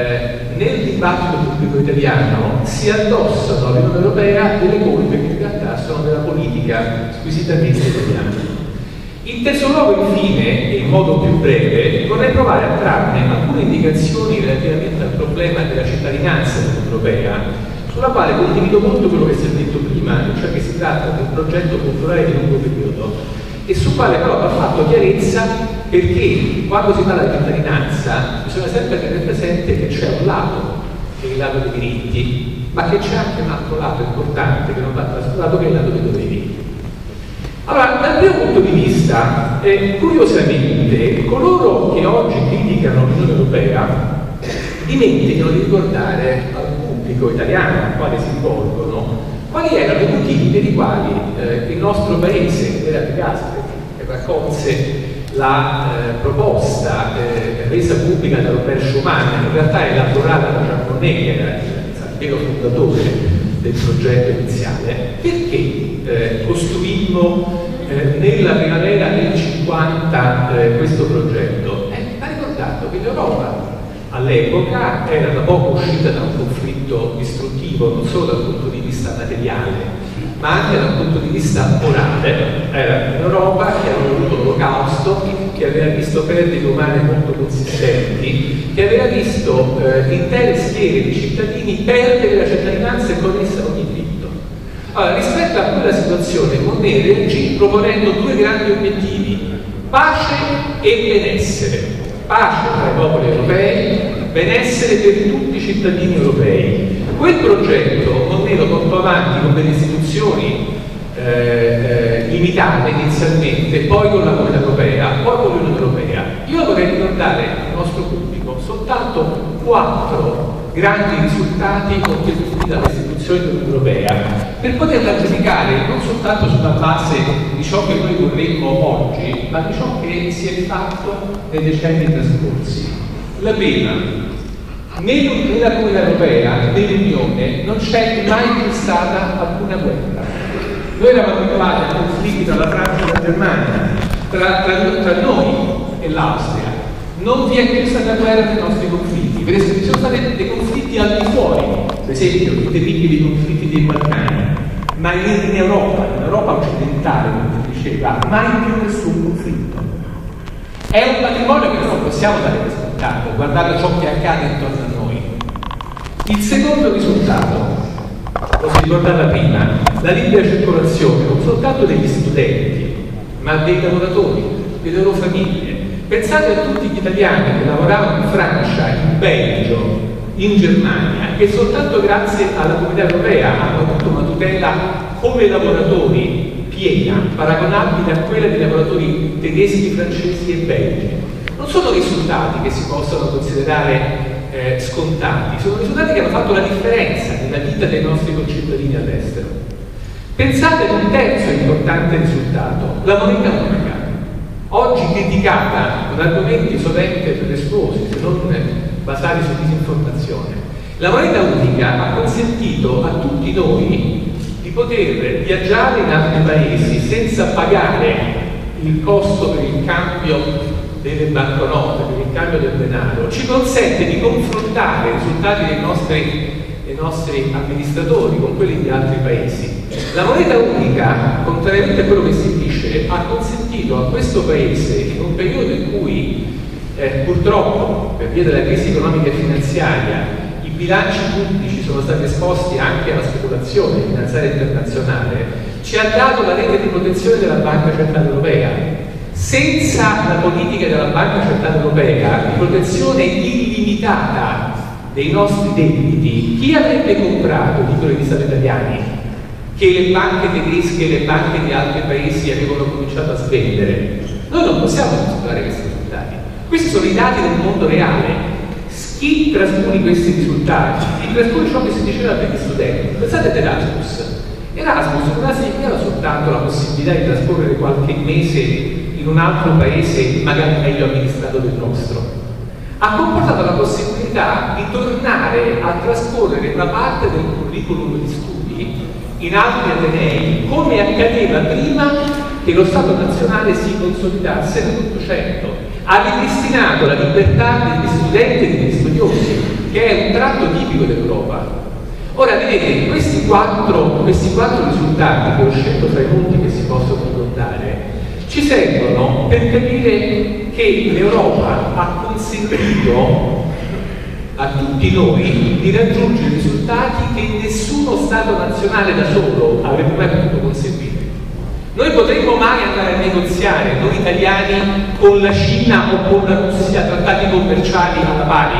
nel dibattito pubblico italiano si addossano all'Unione Europea delle colpe che in realtà sono della politica squisitamente italiana. In terzo luogo, infine, e in modo più breve, vorrei provare a trarne alcune indicazioni relativamente al problema della cittadinanza dell'Unione Europea, sulla quale condivido molto quello che si è detto prima, cioè che si tratta di un progetto culturale di lungo periodo, e sul quale però va fatto chiarezza, perché quando si parla di cittadinanza bisogna sempre tenere presente che c'è un lato, che è il lato dei diritti, ma che c'è anche un altro lato importante che non va trascurato, che è il lato dei doveri. Allora, dal mio punto di vista, curiosamente, coloro che oggi criticano l'Unione Europea dimenticano di ricordare al pubblico italiano al quale si rivolgono quali erano i motivi per i quali il nostro paese, era De Gasperi, che raccolse la proposta resa pubblica da Robert Schuman, in realtà elaborata da Jean Monnet, che era il vero fondatore del progetto iniziale, perché costruimmo nella primavera del 50 questo progetto? Va ricordato che l'Europa all'epoca era da poco uscita da un conflitto distruttivo, non solo dal punto di vista materiale, ma anche dal punto di vista morale. Era un'Europa che aveva avuto l'Olocausto, che aveva visto perdite umane molto consistenti, che aveva visto intere schiere di cittadini perdere la cittadinanza e con essa ogni diritto. Allora, rispetto a quella situazione, Monnet reagì proponendo 2 grandi obiettivi: pace e benessere. Pace tra i popoli europei, benessere per tutti i cittadini europei. Quel progetto Monnet lo portò avanti con delle istituzioni limitate inizialmente, poi con la Comunità Europea, poi con l'Unione Europea. Io vorrei ricordare al nostro pubblico soltanto 4 grandi risultati ottenuti dalle istituzioni dell'Unione Europea, per poterla giudicare non soltanto sulla base di ciò che noi vorremmo oggi, ma di ciò che si è fatto nei decenni trascorsi. La prima: nella Comunità Europea, nell'Unione, non c'è mai più stata alcuna guerra. Noi eravamo abituati a conflitti tra la Francia e la Germania, tra noi e l'Austria. Non vi è più stata guerra nei nostri conflitti, per esempio ci sono stati dei conflitti al di fuori, per esempio i terribili conflitti dei Balcani, ma in Europa occidentale, come si diceva, mai più nessun conflitto. È un patrimonio che noi non possiamo dare per scontato, guardare ciò che accade intorno a noi. Il secondo risultato, lo si ricordava prima, la libera circolazione non soltanto degli studenti, ma dei lavoratori, delle loro famiglie. Pensate a tutti gli italiani che lavoravano in Francia, in Belgio, in Germania, che soltanto grazie alla Comunità Europea hanno avuto una tutela come lavoratori piena, paragonabile a quella dei lavoratori tedeschi, francesi e belgi. Non sono risultati che si possono considerare scontati, sono risultati che hanno fatto la differenza nella vita dei nostri concittadini all'estero. Pensate ad un terzo importante risultato, la moneta unica. Oggi criticata con argomenti sovente pretestuosi, se non basati su disinformazione. La moneta unica ha consentito a tutti noi di poter viaggiare in altri paesi senza pagare il costo per il cambio delle banconote, per il cambio del denaro. Ci consente di confrontare i risultati dei nostri amministratori con quelli di altri paesi. La moneta unica, contrariamente a quello che si dice, ha consentito a questo paese, in un periodo in cui purtroppo, per via della crisi economica e finanziaria, i bilanci pubblici sono stati esposti anche alla speculazione finanziaria internazionale, ci ha dato la rete di protezione della Banca Centrale Europea. Senza la politica della Banca Centrale Europea di protezione illimitata dei nostri debiti, chi avrebbe comprato titoli di Stato italiani che le banche tedesche e le banche di altri paesi avevano cominciato a svendere? Noi non possiamo considerare questi risultati. Questi sono i dati del mondo reale. Chi trascuri questi risultati, chi trascuri ciò che si diceva per gli studenti. Pensate ad Erasmus. Erasmus non significava soltanto la possibilità di trascorrere qualche mese in un altro paese magari meglio amministrato del nostro. Ha comportato la possibilità di tornare a trascorrere una parte del curriculum di studi in altri atenei, come accadeva prima che lo Stato nazionale si consolidasse nell'Ottocento. Ha ripristinato la libertà degli studenti e degli studiosi, che è un tratto tipico dell'Europa. Ora vedete, questi quattro risultati che ho scelto tra i punti che si possono ricordare ci servono per capire che l'Europa ha consentito a tutti noi di raggiungere risultati che nessuno Stato nazionale da solo avrebbe mai potuto conseguire. Noi potremmo mai andare a negoziare, noi italiani, con la Cina o con la Russia, trattati commerciali alla pari?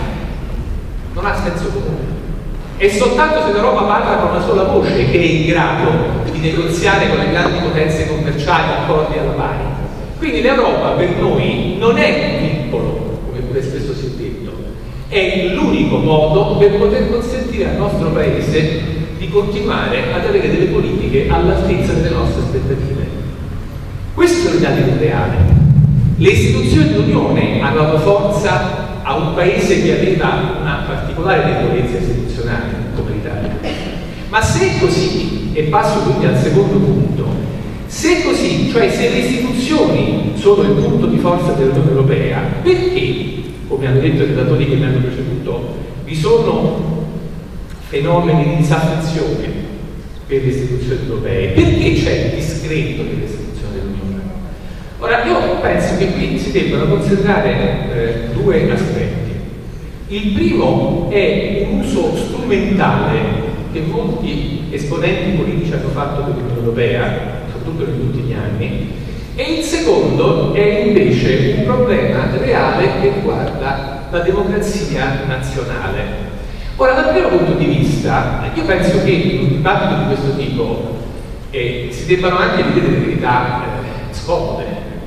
Non ha senso comune. È soltanto se l'Europa parla con una sola voce che è in grado di negoziare con le grandi potenze commerciali accordi alla pari. Quindi l'Europa per noi non è un piccolo, come pure spesso si è detto, è l'unico modo per poter consentire al nostro Paese di continuare ad avere delle politiche all'altezza delle nostre aspettative. Questi sono i dati del reale. Le istituzioni dell'Unione hanno dato forza a un paese che aveva una particolare debolezza istituzionale come l'Italia. Ma se è così, e passo quindi al secondo punto, se è così, cioè se le istituzioni sono il punto di forza dell'Unione Europea, perché, come hanno detto i relatori che mi hanno preceduto, vi sono fenomeni di disaffezione per le istituzioni europee? Perché c'è il discredito delle istituzioni dell'Unione? Ora, io penso che qui si debbano considerare due aspetti. Il primo è un uso strumentale che molti esponenti politici hanno fatto dell'Unione Europea, soprattutto negli ultimi anni, e il secondo è invece un problema reale che riguarda la democrazia nazionale. Ora, dal primo punto di vista, io penso che in un dibattito di questo tipo si debbano anche dire delle verità scomode.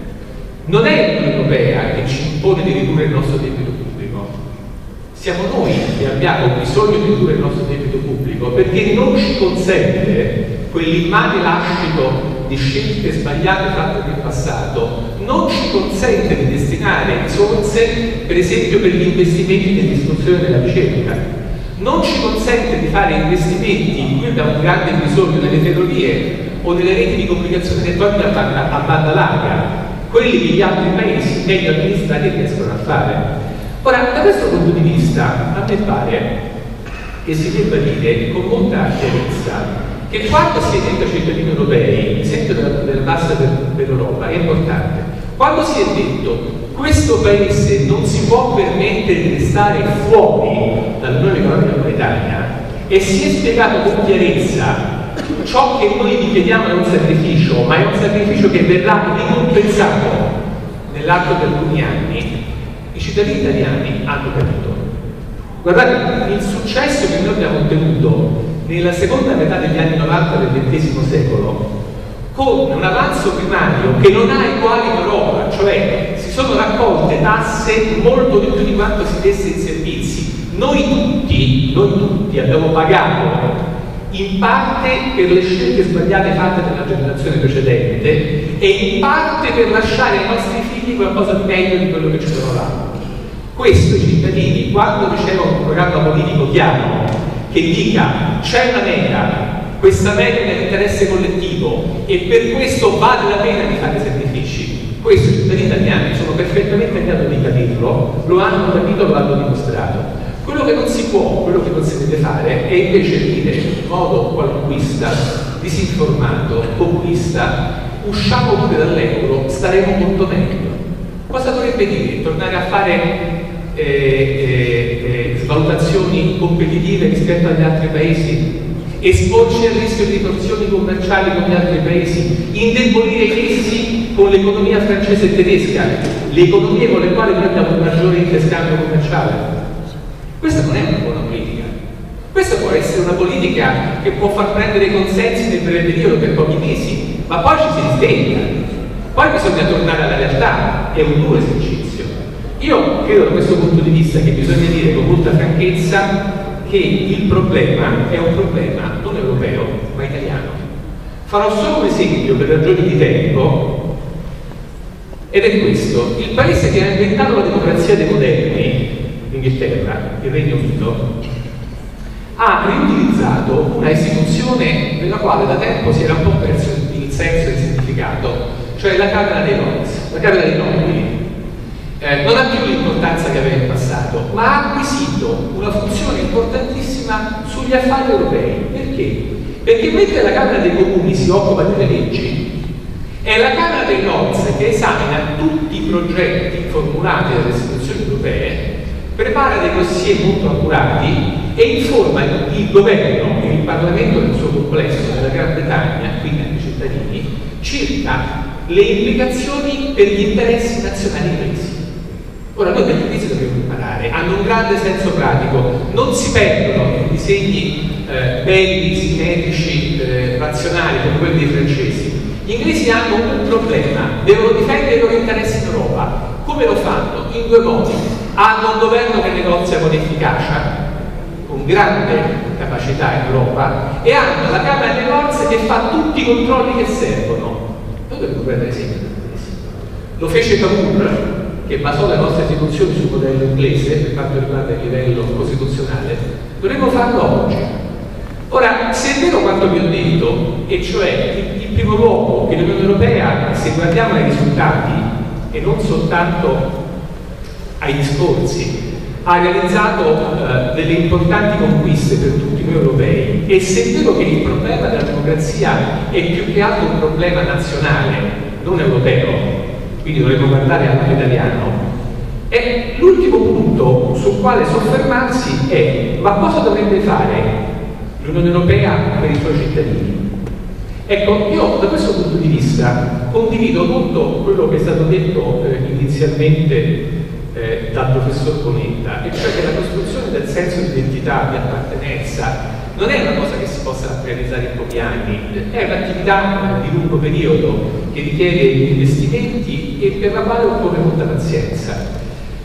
Non è l'Unione Europea che ci impone di ridurre il nostro debito pubblico, siamo noi che abbiamo bisogno di ridurre il nostro debito pubblico perché non ci consente quell'immane lascito di scelte sbagliate fatte nel passato, non ci consente di destinare risorse, per esempio, per gli investimenti nell'istruzione e nella ricerca. Non ci consente di fare investimenti in cui abbiamo un grande bisogno nelle ferrovie o nelle reti di comunicazione elettronica a banda larga, quelli che gli altri paesi meglio amministrati riescono a fare. Ora, da questo punto di vista, a me pare che si debba dire con molta chiarezza che quando si è detto ai cittadini europei, l'esempio della tassa per l'Europa è importante, quando si è detto questo paese non si può permettere di restare fuori dall'Unione Economica Monetaria e si è spiegato con chiarezza ciò che noi vi chiediamo è un sacrificio, ma è un sacrificio che verrà ricompensato nell'arco di alcuni anni, i cittadini italiani hanno capito. Guardate, il successo che noi abbiamo ottenuto nella seconda metà degli anni 90 del XX secolo, con un avanzo primario che non ha eguali in Europa, cioè si sono raccolte tasse molto di più di quanto si desse in servizi. Noi tutti abbiamo pagato in parte per le scelte sbagliate fatte dalla generazione precedente e in parte per lasciare ai nostri figli qualcosa di meglio di quello che ci trovavamo. Questo i cittadini, quando ricevono un programma politico chiaro, che dica c'è una meta, questa meta è nell'interesse collettivo e per questo vale la pena di fare sacrifici, questo i cittadini italiani sono perfettamente in grado di capirlo, lo hanno capito, lo hanno dimostrato. Quello che non si può, quello che non si deve fare è invece dire in modo qualunquista, disinformato, populista, usciamo pure dall'euro, staremo molto meglio. Cosa dovrebbe dire? Tornare a fare svalutazioni competitive rispetto agli altri paesi? Esporci al rischio di torsioni commerciali con gli altri paesi? Indebolire essi con l'economia francese e tedesca, le economie con le quali noi abbiamo un maggiore interscambio commerciale? Questa non è una buona politica. Questa può essere una politica che può far prendere consensi nel breve periodo per pochi mesi, ma poi ci si risveglia. Poi bisogna tornare alla realtà, è un duro esercizio. Io credo da questo punto di vista che bisogna dire con molta franchezza che il problema è un problema non europeo, ma italiano. Farò solo un esempio per ragioni di tempo, ed è questo. Il paese che ha inventato la democrazia dei moderni, l'Inghilterra, il Regno Unito, ha riutilizzato una istituzione della quale da tempo si era un po' perso il senso e il significato, cioè la Camera dei Lords, la Camera dei Nobili. Non ha più l'importanza che aveva in passato, ma ha acquisito una funzione importantissima sugli affari europei. Perché? Perché mentre la Camera dei Comuni si occupa delle leggi, è la Camera dei Lords che esamina tutti i progetti formulati dalle istituzioni europee, prepara dei dossier molto accurati e informa il governo e il Parlamento nel suo complesso della Gran Bretagna, quindi anche i cittadini, circa le implicazioni per gli interessi nazionali presi. Ora, noi dagli inglesi dobbiamo imparare, hanno un grande senso pratico, non si perdono in disegni belli, simmetrici, razionali come quelli dei francesi. Gli inglesi hanno un problema, devono difendere i loro interessi in Europa. Come lo fanno? In due modi. Hanno un governo che negozia con efficacia, con grande capacità in Europa, e hanno la Camera dei Lords che fa tutti i controlli che servono. Noi dobbiamo prendere esempio da questo. Lo fece Cavour, che basò le nostre istituzioni sul modello inglese per quanto riguarda il livello costituzionale. Dovremmo farlo oggi. Ora, se è vero quanto vi ho detto, e cioè in primo luogo che l'Unione Europea, se guardiamo ai risultati e non soltanto ai discorsi, ha realizzato delle importanti conquiste per tutti noi europei, e se è vero che il problema della democrazia è più che altro un problema nazionale, non europeo, quindi dovremmo guardare al lato italiano, e l'ultimo punto sul quale soffermarsi è: ma cosa dovrebbe fare l'Unione Europea per i suoi cittadini? Ecco, io da questo punto di vista condivido molto quello che è stato detto inizialmente dal professor Bonetta, e cioè che la costruzione del senso di identità, di appartenenza, non è una cosa che si possa realizzare in pochi anni, è un'attività di lungo periodo che richiede investimenti e per la quale occorre molta pazienza.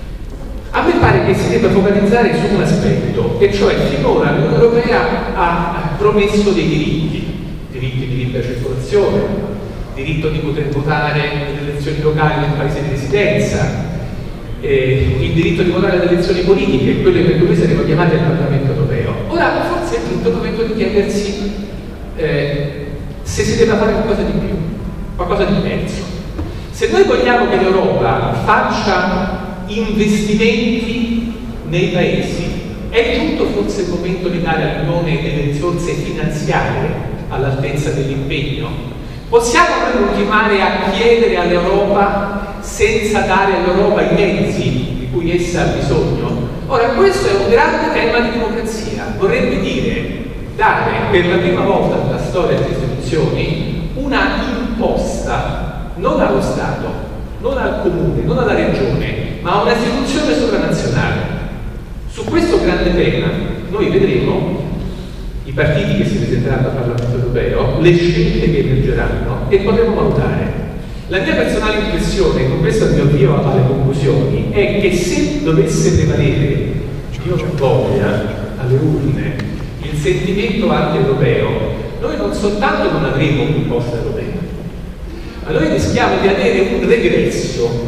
A me pare che si debba focalizzare su un aspetto, e cioè finora l'Unione Europea ha promesso dei diritti di libera circolazione, diritto di poter votare nelle elezioni locali nel paese di residenza, il diritto di votare alle elezioni politiche, quelle per cui saremo chiamati al Parlamento europeo. Ora forse è giunto il momento di chiedersi se si deve fare qualcosa di più, qualcosa di diverso. Se noi vogliamo che l'Europa faccia investimenti nei paesi, è giunto forse il momento di dare all'Unione delle risorse finanziarie all'altezza dell'impegno? Possiamo noi continuare a chiedere all'Europa senza dare all'Europa i mezzi di cui essa ha bisogno? Ora, questo è un grande tema di democrazia, vorrebbe dire dare per la prima volta nella storia delle istituzioni una imposta non allo Stato, non al comune, non alla regione, ma a un'istituzione sovranazionale. Su questo grande tema noi vedremo i partiti che si presenteranno al Parlamento europeo, le scelte che emergeranno, e potremo valutare. La mia personale impressione, con questo mi avvio alle conclusioni, è che se dovesse prevalere, Dio non voglia, alle urne, il sentimento anti-europeo, noi non soltanto non avremo un'imposta europea, ma noi rischiamo di avere un regresso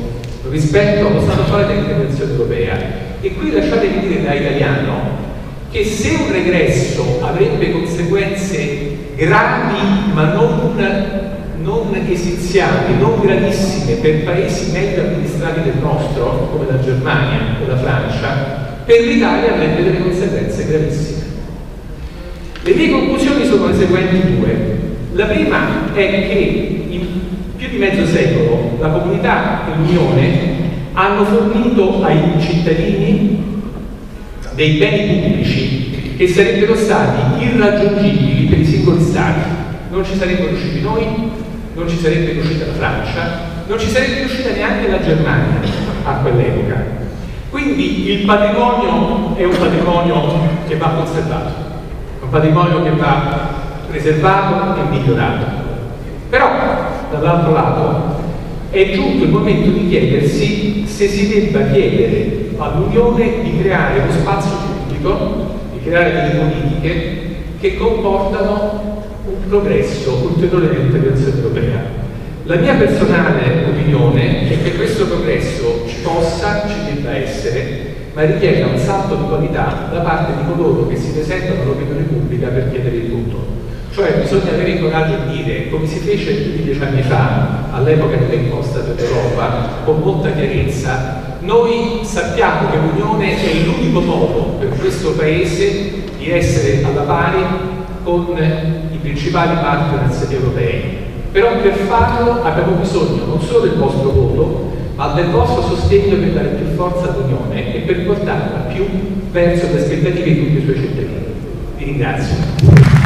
rispetto allo stato attuale dell'integrazione europea. E qui lasciatemi dire da italiano che se un regresso avrebbe conseguenze gravi ma non esiziali, non gravissime per paesi meglio amministrati del nostro, come la Germania o la Francia, per l'Italia avrebbe delle conseguenze gravissime. Le mie conclusioni sono le seguenti due. La prima è che in più di mezzo secolo la comunità e l'Unione hanno fornito ai cittadini dei beni pubblici che sarebbero stati irraggiungibili per i singoli stati. Non ci sarebbero riusciti noi, non ci sarebbe riuscita la Francia, non ci sarebbe riuscita neanche la Germania a quell'epoca. Quindi il patrimonio è un patrimonio che va conservato, è un patrimonio che va preservato e migliorato. Però, dall'altro lato, è giunto il momento di chiedersi se si debba chiedere all'Unione di creare uno spazio pubblico, di creare delle politiche che comportano un progresso ulteriore dell'integrazione europea. La mia personale opinione è che questo progresso ci debba essere, ma richieda un salto di qualità da parte di coloro che si presentano all'opinione pubblica per chiedere il tutto. Cioè bisogna avere il coraggio di dire, come si fece più di 10 anni fa, all'epoca dell'imposta per l'Europa, con molta chiarezza: noi sappiamo che l'Unione è l'unico modo per questo Paese di essere alla pari con i principali partners europei. Però per farlo abbiamo bisogno non solo del vostro voto, ma del vostro sostegno per dare più forza all'Unione e per portarla più verso le aspettative di tutti i suoi cittadini. Vi ringrazio.